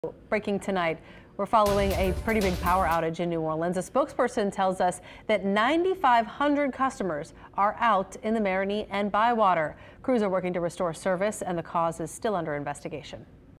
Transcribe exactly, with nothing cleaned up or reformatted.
Breaking tonight, we're following a pretty big power outage in New Orleans. A spokesperson tells us that nine thousand five hundred customers are out in the Marigny and Bywater. Crews are working to restore service, and the cause is still under investigation.